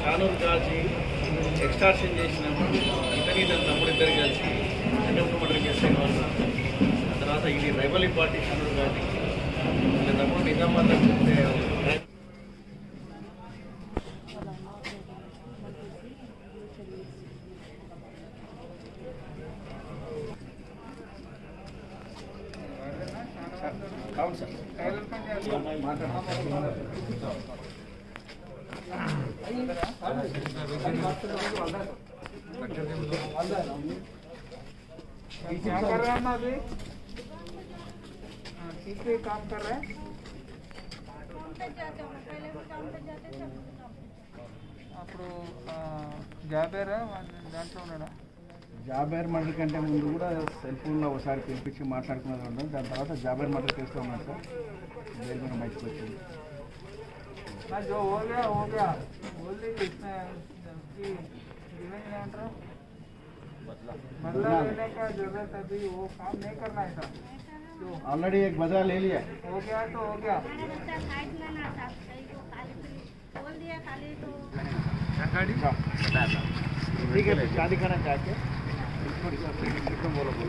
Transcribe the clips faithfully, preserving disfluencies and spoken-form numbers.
షానూర్ కాల్చి ఎక్స్టార్షన్ చేసిన ఇతని తన తమ్ముడు ఇద్దరు కలిసి అటెంప్ట్ మర్డర్ కేసు అయిన ఆ తర్వాత ఇది రైవలీ పార్టీ షానూర్ కాల్చి వీళ్ళ తమ్ముడు నిజామాబాద్ అవును సార్ क्या कर रहा है ना अभी ठीक है काम कर रहा है అప్పుడు జాబేర్ దాంట్లో ఉన్నాడా జాబేర్ మర్డర్ కంటే ముందు కూడా సెల్ ఫోన్లో ఒకసారి పిలిపించి మాట్లాడుకున్నది ఉండదు. దాని తర్వాత జాబేర్ మర్డర్ కేసులో ఉన్నాడు సార్. జైలు మీద బయటకు వచ్చింది. जो हो गया हो गया बोल दीजिए इसमें जीवन में अंतर बदला लेने का जरूरत अभी वो काम नहीं करना है था जो ऑलरेडी एक बदला ले लिया हो गया तो हो गया ठीक है शादी करना चाहते बोलो बोलो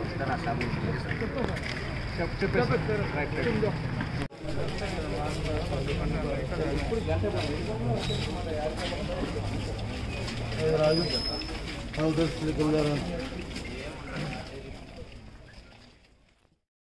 राजू